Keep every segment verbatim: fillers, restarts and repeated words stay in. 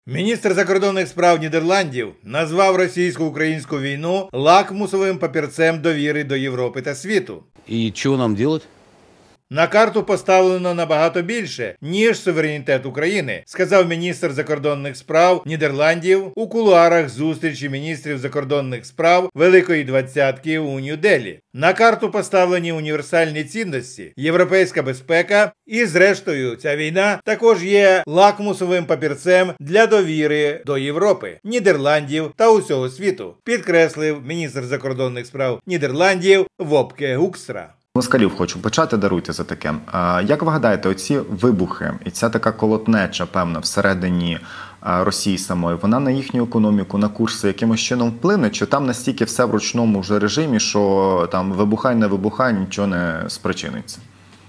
Міністр закордонних справ Нідерландів назвав російсько-українську війну лакмусовим папірцем довіри до Європи та світу. І що нам робити? На карту поставлено набагато більше, ніж суверенітет України, сказав міністр закордонних справ Нідерландів у кулуарах зустрічі міністрів закордонних справ Великої Двадцятки у Нью-Делі. На карту поставлені універсальні цінності, європейська безпека і, зрештою, ця війна також є лакмусовим папірцем для довіри до Європи, Нідерландів та усього світу, підкреслив міністр закордонних справ Нідерландів Вопке Гукстра. Москалів хочу почати, даруйте за таке. Як ви гадаєте, оці вибухи і ця така колотнеча, певно, всередині Росії самої, вона на їхню економіку, на курси якимось чином вплине? Чи там настільки все в ручному вже режимі, що там вибухай, не вибухай, нічого не спричиниться?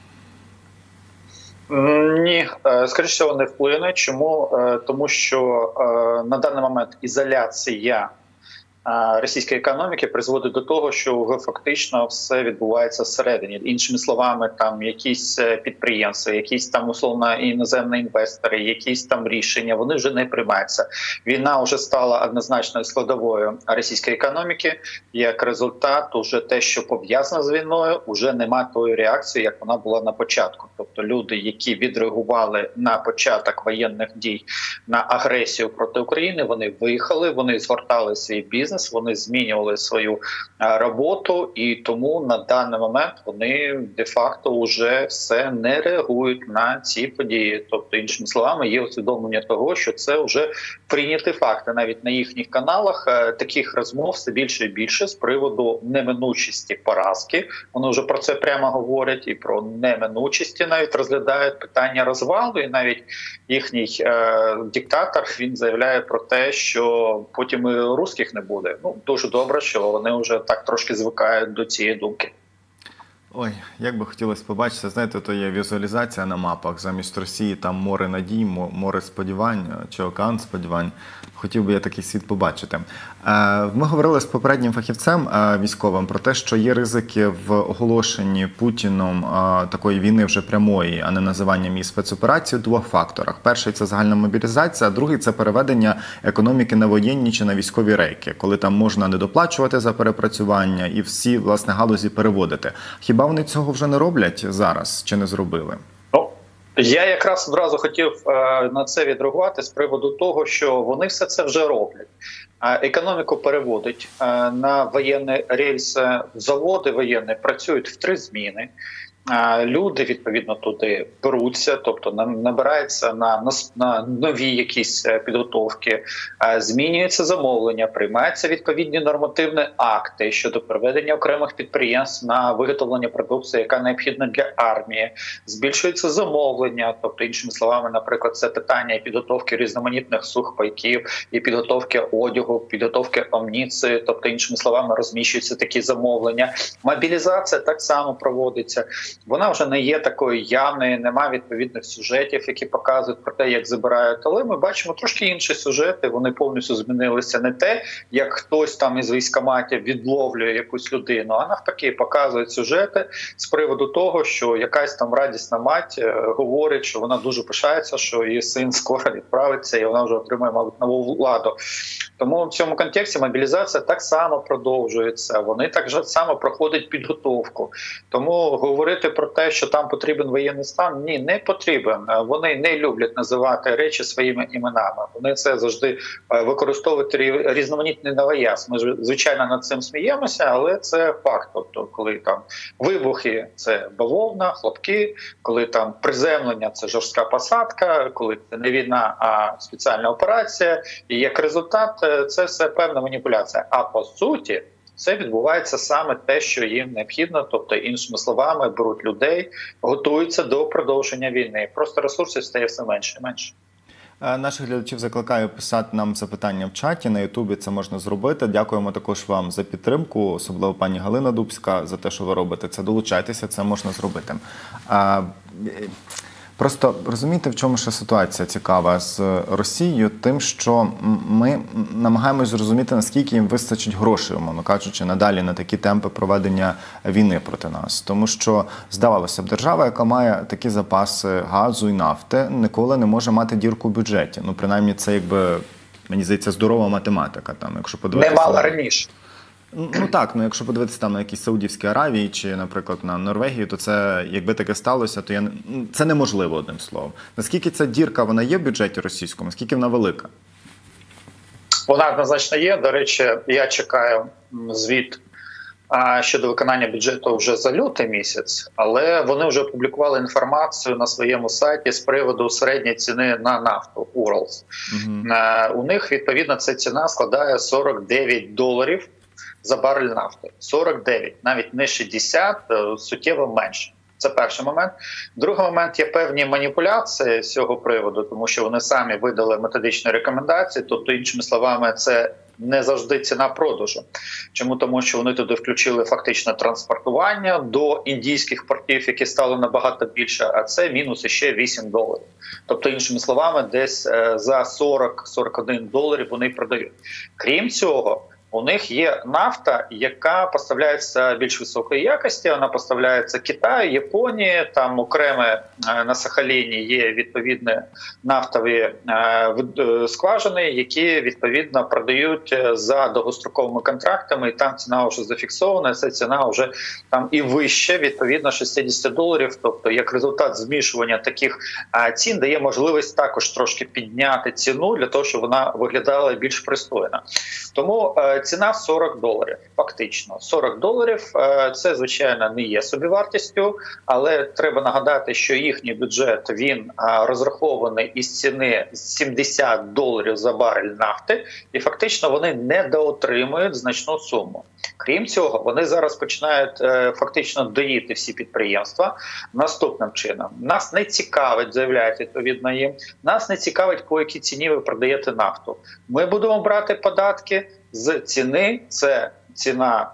Ні, скоріше всього не вплине. Чому? Тому що на даний момент ізоляція російської економіки призводить до того, що фактично все відбувається всередині. Іншими словами, там якісь підприємства, якісь там условно іноземні інвестори, якісь там рішення, вони вже не приймаються. Війна вже стала однозначною складовою російської економіки. Як результат, уже те, що пов'язано з війною, вже немає тої реакції, як вона була на початку. Тобто люди, які відреагували на початок воєнних дій, на агресію проти України, вони виїхали, вони згортали свій бізнес, вони змінювали свою роботу, і тому на даний момент вони де-факто вже все не реагують на ці події. Тобто, іншими словами, є усвідомлення того, що це вже прийняті факти. Навіть на їхніх каналах таких розмов все більше і більше з приводу неминучості поразки. Вони вже про це прямо говорять, і про неминучості навіть розглядають питання розвалу, і навіть їхній е, диктатор, він заявляє про те, що потім і русських не буде. Ну, дуже добре, що вони вже так трошки звикають до цієї думки. Ой, як би хотілося побачити, знаєте, то є візуалізація на мапах. Замість Росії там море надій, море сподівань, чи океан сподівань. Хотів би я такий світ побачити. Ми говорили з попереднім фахівцем військовим про те, що є ризики в оголошенні Путіном такої війни вже прямої, а не називанням її спецоперації, у двох факторах. Перший – це загальна мобілізація, а другий – це переведення економіки на воєнні чи на військові рейки, коли там можна недоплачувати за перепрацювання і всі, власне, галузі переводити. Хіба вони цього вже не роблять зараз, чи не зробили? Я якраз одразу хотів е, на це відреагувати з приводу того, що вони все це вже роблять. Е, економіку переводять е, на воєнні рельси, заводи воєнні працюють в три зміни. Е, люди, відповідно, туди беруться, тобто набираються на, на, на нові якісь підготовки, е, змінюється замовлення, приймаються відповідні нормативні акти щодо проведення окремих підприємств на виготовлення продукції, яка необхідна для армії, збільшується замовлення, тобто, іншими словами, наприклад, це питання і підготовки різноманітних сухпайків, і підготовки одягу, підготовки амуніції, тобто, іншими словами, розміщуються такі замовлення. Мобілізація так само проводиться. Вона вже не є такою явною, немає відповідних сюжетів, які показують про те, як забирають. Але ми бачимо трошки інші сюжети, вони повністю змінилися. Не те, як хтось там із військкоматів відловлює якусь людину, а навпаки показують сюжети з приводу того, що якась там радісна мать говорить, що вона дуже пишається, що її син скоро відправиться і вона вже отримає, мабуть, нову владу. Тому в цьому контексті мобілізація так само продовжується, вони так само проходять підготовку. Тому говорити про те, що там потрібен воєнний стан, ні, не потрібен. Вони не люблять називати речі своїми іменами. Вони це завжди використовують різноманітний новояз. Ми, звичайно, над цим сміємося, але це факт. Тобто, коли там вибухи – це бавовна, хлопки, коли там приземлення – це жорстка посадка, коли це не війна, а спеціальна операція. І як результат – це все певна маніпуляція. А по суті, це відбувається саме те, що їм необхідно, тобто, іншими словами, беруть людей, готуються до продовження війни. Просто ресурсів стає все менше і менше. Наших глядачів закликаю писати нам запитання в чаті, на Ютубі це можна зробити. Дякуємо також вам за підтримку, особливо пані Галина Дубська, за те, що ви робите це. Долучайтеся, це можна зробити. Просто розумієте, в чому ще ситуація цікава з Росією? Тим, що ми намагаємось зрозуміти, наскільки їм вистачить грошей, умовно кажучи, надалі на такі темпи проведення війни проти нас. Тому що, здавалося б, держава, яка має такі запаси газу і нафти, ніколи не може мати дірку в бюджеті. Ну, принаймні, це, якби, мені здається, здорова математика. Там, якщо подивитися... Не мала раніше. Ну так, ну якщо подивитися там на якісь Саудівські Аравії чи, наприклад, на Норвегію, то це, якби таке сталося, то я це неможливо, одним словом. Наскільки ця дірка, вона є в бюджеті російському, наскільки вона велика? Вона однозначно є. До речі, я чекаю звіт щодо виконання бюджету вже за лютий місяць, але вони вже опублікували інформацію на своєму сайті з приводу середньої ціни на нафту Уралс. Угу. У них, відповідно, ця ціна складає сорок дев'ять доларів за барель нафти. сорок дев'ять, навіть не шістдесят, суттєво менше. Це перший момент. Другий момент, є певні маніпуляції з цього приводу, тому що вони самі видали методичні рекомендації, тобто, іншими словами, це не завжди ціна продажу. Чому? Тому що вони туди включили фактично транспортування до індійських портів, які стали набагато більше, а це мінус ще вісім доларів. Тобто, іншими словами, десь за сорок - сорок один доларів вони продають. Крім цього, у них є нафта, яка поставляється більш високої якості, вона поставляється Китаю, Японії, там окреме на Сахаліні є відповідні нафтові скважини, які відповідно продають за довгостроковими контрактами, і там ціна вже зафіксована, ця ціна вже там і вище, відповідно шістдесят доларів, тобто як результат змішування таких цін дає можливість також трошки підняти ціну для того, щоб вона виглядала більш пристойно. Тому ціна сорок доларів, фактично. сорок доларів – це, звичайно, не є собівартістю, але треба нагадати, що їхній бюджет, він розрахований із ціни сімдесят доларів за барель нафти, і фактично вони недоотримують значну суму. Крім цього, вони зараз починають фактично доїти всі підприємства наступним чином. Нас не цікавить, заявляють відповідно їм, нас не цікавить, по якій ціні ви продаєте нафту. Ми будемо брати податки з ціни, це ціна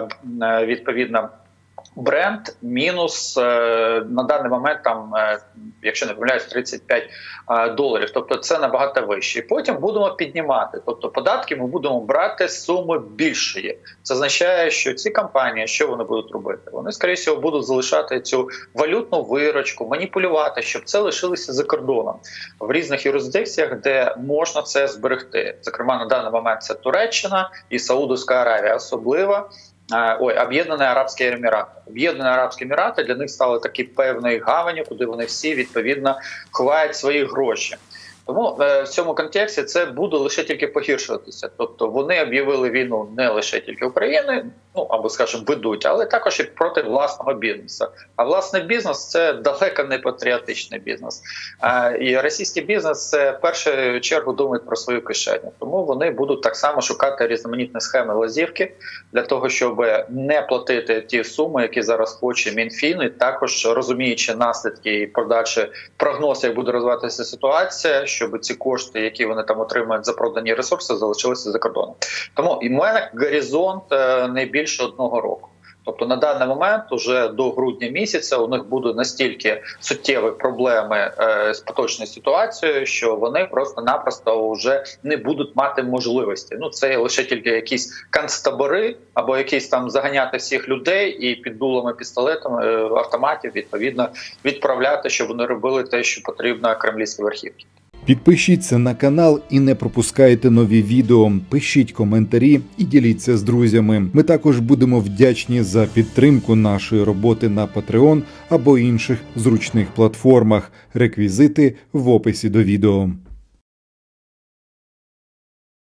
відповідно бренд мінус на даний момент там, якщо не помиляюсь, тридцять п'ять доларів. Тобто це набагато вище. І потім будемо піднімати. Тобто податки ми будемо брати з суми більшої. Це означає, що ці компанії, що вони будуть робити? Вони, скоріше всього, будуть залишати цю валютну виручку, маніпулювати, щоб це лишилося за кордоном. В різних юрисдикціях, де можна це зберегти. Зокрема, на даний момент це Туреччина і Саудовська Аравія особливо. Ой, Об'єднані Арабські Емірати. Об'єднані Арабські Емірати для них стали такі певною гаванню, куди вони всі, відповідно, ховають свої гроші. Тому е, в цьому контексті це буде лише тільки погіршуватися. Тобто вони об'явили війну не лише тільки України, ну або, скажімо, ведуть, але також і проти власного бізнесу. А власний бізнес – це далеко не патріотичний бізнес. Е, і російський бізнес – це в першу чергу думають про свою кишеню. Тому вони будуть так само шукати різноманітні схеми лазівки для того, щоб не платити ті суми, які зараз хоче Мінфін, і також розуміючи наслідки і подальші прогнози, як буде розвиватися ситуація, щоб ці кошти, які вони там отримують за продані ресурси, залишилися за кордоном. Тому і в мене горизонт не більше одного року. Тобто на даний момент, уже до грудня місяця, у них будуть настільки суттєві проблеми е, з поточною ситуацією, що вони просто-напросто вже не будуть мати можливості. Ну, це лише тільки якісь концтабори, або якісь там заганяти всіх людей і під дулами пістолетами, е, автоматів, відповідно, відправляти, щоб вони робили те, що потрібно кремлівській верхівці. Підпишіться на канал і не пропускайте нові відео, пишіть коментарі і діліться з друзями. Ми також будемо вдячні за підтримку нашої роботи на Patreon або інших зручних платформах. Реквізити в описі до відео.